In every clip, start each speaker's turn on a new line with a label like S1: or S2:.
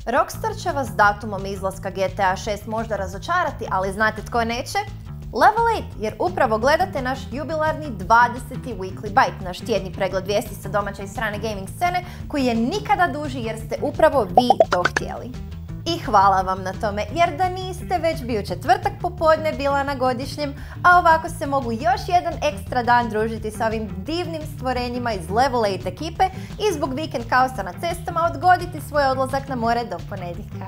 S1: Rockstar će vas datumom izlaska GTA 6 možda razočarati, ali znate tko neće? Level 8, jer upravo gledate naš jubilarni 20. Weekly Bite, naš tjedni pregled vijesti sa domaće i strane gaming scene, koji je nikada duži jer ste upravo vi to htjeli. I hvala vam na tome, jer da niste, već bi u četvrtak popodne bila na godišnjem, a ovako se mogu još jedan ekstra dan družiti sa ovim divnim stvorenjima iz Level 8 ekipe i zbog vikend kaosa na cestama odgoditi svoj odlazak na more do ponedjeljka.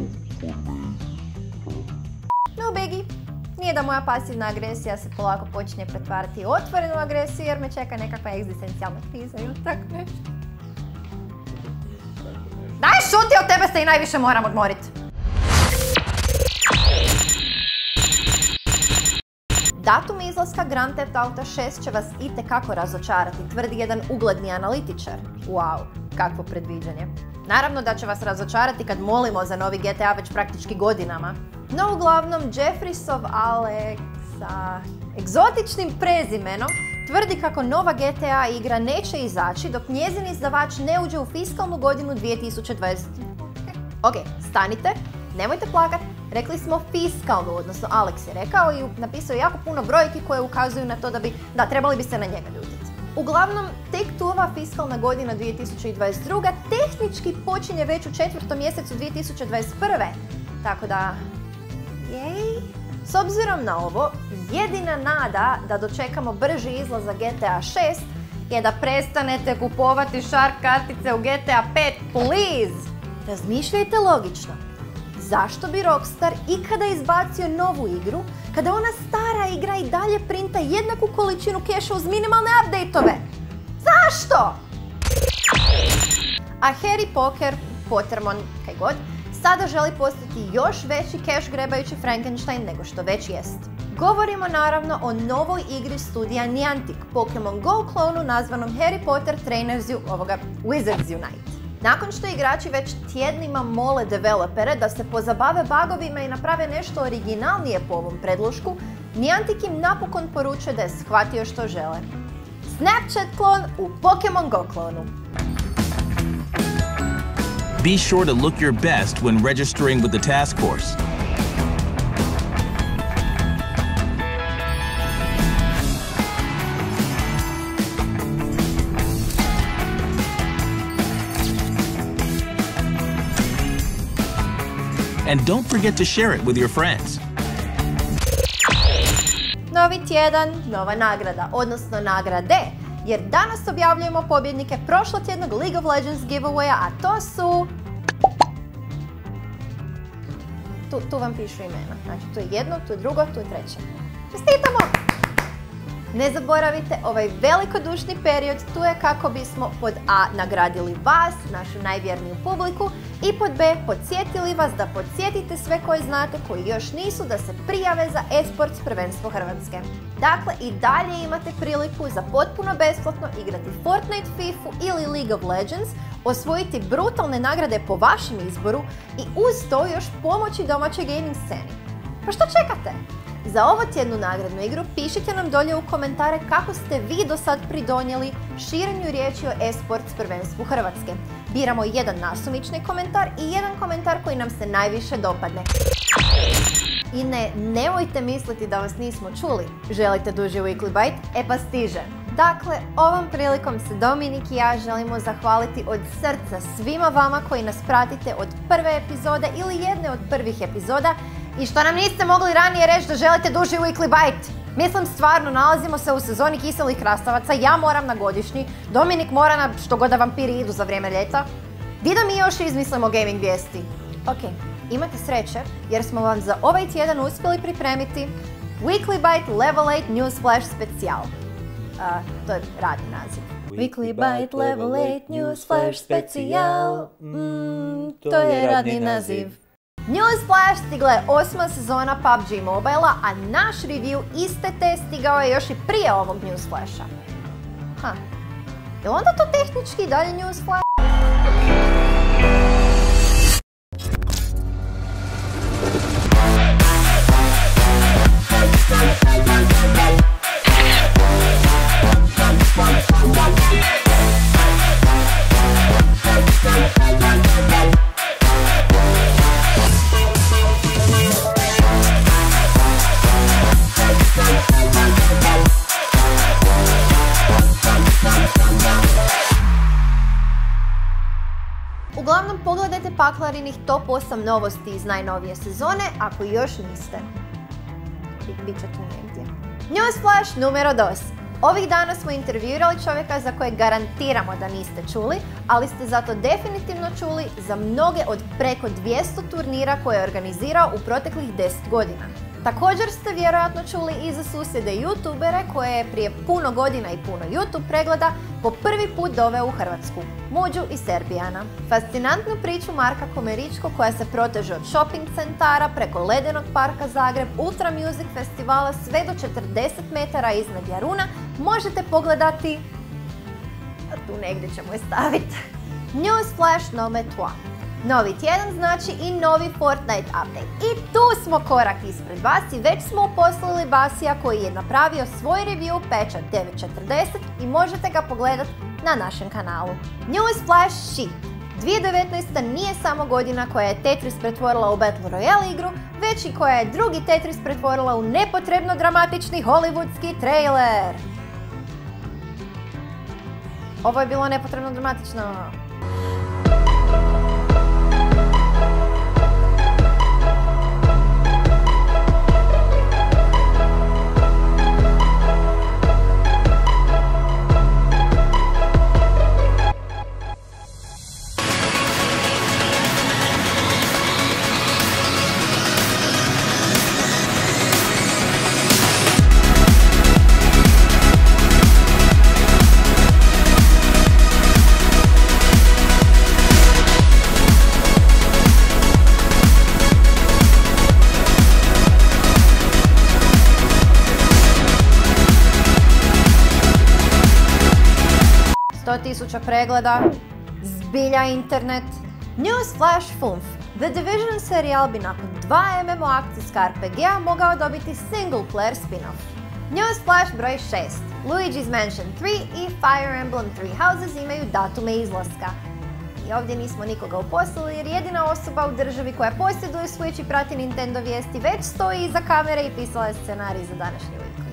S1: No biggie. Nije da moja pasivna agresija se polako počinje pretvarati u otvorenu agresiju jer me čeka nekakva egzistencijalna kriza ili tako nešto. Daj šuti, od tebe se i najviše moram odmoriti. Datum izlaska Grand Theft Auto 6 će vas itekako razočarati, tvrdi jedan ugledni analitičar. Wow, kakvo predviđanje. Naravno da će vas razočarati kad molimo za novi GTA već praktički godinama. No uglavnom, Jeffrisov Alex sa egzotičnim prezimenom tvrdi kako nova GTA igra neće izaći dok njezin izdavač ne uđe u fiskalnu godinu 2020. Ok, stanite, nemojte plakat, rekli smo fiskalnu, odnosno Alex je rekao i napisao jako puno brojki koje ukazuju na to da trebali bi se na njega ljutiti. Uglavnom, Take-Two ova fiskalna godina 2022. tehnički počinje već u 4. mjesecu 2021. Tako da, jej. S obzirom na ovo, jedina nada da dočekamo brži izlazak GTA 6 je da prestanete kupovati Shark kartice u GTA 5, please! Razmišljajte logično. Zašto bi Rockstar ikada izbacio novu igru kada ona stara igra i dalje printa jednaku količinu keša uz minimalne update-ove? Zašto? A Harry Pottermon, kaj god, sada želi postati još veći keš grebajući Frankenstein nego što već jest. Govorimo naravno o novoj igri studija Niantic, Pokemon Go klonu nazvanom Harry Potter Trainers Wizards Unite. Nakon što igrači već tjednima mole developere da se pozabave bugovima i naprave nešto originalnije po ovom predlošku, Niantic im napokon poručuje da je shvatio što žele. Snapchat klon u Pokemon Go klonu.
S2: Be sure to look your best when registering with the task force. And don't forget to share it with your friends.
S1: Novi tjedan, nova nagrada, odnosno nagrade, jer danas objavljujemo pobjednike prošlotjednog League of Legends giveawaya, a to su... Tu vam pišu imena. Znači, tu je jedno, tu je drugo, tu je treće. Čestitamo! Ne zaboravite, ovaj velikodušni period tu je kako bismo pod A nagradili vas, našu najvjerniju publiku, i pod B podsjetili vas da podsjetite sve koje znate koji još nisu da se prijave za eSports prvenstvo Hrvatske. Dakle, i dalje imate priliku za potpuno besplatno igrati Fortnite, Fifu ili League of Legends, osvojiti brutalne nagrade po vašem izboru i uz to još pomoći domaćoj gaming sceni. Pa što čekate? Za ovo tjednu nagradnu igru pišite nam dolje u komentare kako ste vi do sad pridonijeli širenju riječi o eSports prvenstvu Hrvatske. Biramo jedan nasumični komentar i jedan komentar koji nam se najviše dopadne. I nemojte misliti da vas nismo čuli. Želite duži Weekly Bite? E pa stiže. Dakle, ovom prilikom se Dominik i ja želimo zahvaliti od srca svima vama koji nas pratite od prve epizode ili jedne od prvih epizoda i što nam niste mogli ranije reći da želite duži Weekly Bite. Mislim, stvarno, nalazimo se u sezoni kiselih krastavaca, ja moram na godišnji, Dominik mora na što god da vampiri idu za vrijeme ljeta. Di da mi još izmislimo gaming vijesti? Ok, imate sreće jer smo vam za ovaj tjedan uspjeli pripremiti Weekly Bite Level 8 News Flash specijal. To je radni naziv. Weekly Bite Level 8 News Flash specijal. To je radni naziv. News Flash stigla je 8. sezona PUBG Mobile-a, a naš review iste te stigao je još i prije ovog News Flasha. Je li onda to tehnički dalje News Flash? poslušajte Paklarinih top 8 novosti iz najnovije sezone ako još niste. Biće tu negdje. Newsflash numero 2. Ovih dana smo intervjuirali čovjeka za kojeg garantiramo da niste čuli, ali ste zato definitivno čuli za mnoge od preko 200 turnira koje je organizirao u proteklih 10 godina. Također ste vjerojatno čuli i za susjede youtubere koje je prije puno godina i puno YouTube pregleda po prvi put doveo u Hrvatsku, Muđu i Serbijana. Fascinantnu priču Marka Komeričko koja se proteže od shopping centara preko Ledenog parka Zagreb, Ultra Music festivala sve do 40 metara iznad Jaruna možete pogledati, a tu negdje ćemo je staviti. Newsflash number 2. Novi tjedan znači i novi Fortnite update. I tu smo korak ispred vas i već smo uposlali Basija koji je napravio svoj review patcha 9.40 i možete ga pogledati na našem kanalu. Newsflash shit. 2019. nije samo godina koja je Tetris pretvorila u Battle Royale igru, već i koja je drugi Tetris pretvorila u nepotrebno dramatični hollywoodski trailer. Ovo je bilo nepotrebno dramatično. Tisuća pregleda, zbilja internet. Newsflash FUNF. The Division serijal bi nakon 2 MMO akcijska RPG-a mogao dobiti single player spin-off. Newsflash broj 6. Luigi's Mansion 3 i Fire Emblem Three Houses imaju datume izlaska. I ovdje nismo nikoga uposlili jer jedina osoba u državi koja posjeduje Switch i prati Nintendo vijesti već stoji iza kamere i pisala je scenarij za današnji weekly.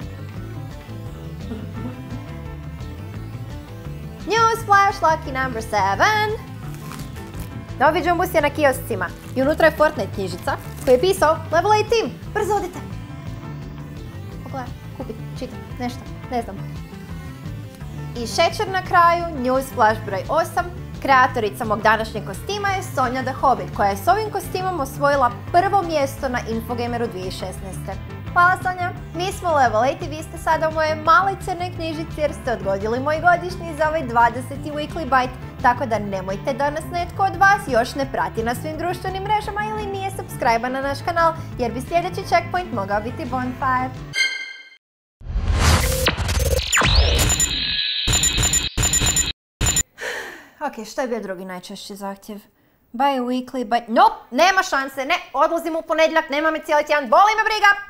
S1: Newsflash lucky number 7. Novi džumbus je na kioscima i unutra je Fortnite knjižica koju je pisao Level 8 Team. Brzo odite! Pogledaj, kupit, čitam, nešto, ne znam. I šećer na kraju, Newsflash broj 8. Kreatorica mog današnjeg kostima je Sonja the Hobbit koja je s ovim kostimom osvojila prvo mjesto na Infogameru 2016. Hvala Sonja! Mi smo Level 8 i vi ste sada u moje maloj crnoj knjižici jer ste odgodili moj godišnji za ovaj 20. Weekly Bite, tako da nemojte da nas netko od vas još ne prati na svim društvenim mrežama ili nije subscribe na naš kanal jer bi sljedeći checkpoint mogao biti Bonfire. Ok, što je bio drugi najčešći zahtjev? Buy a weekly, nope, nema šanse, ne, odlazim u ponedjeljak, nema me cijeli tjedan, boli me briga!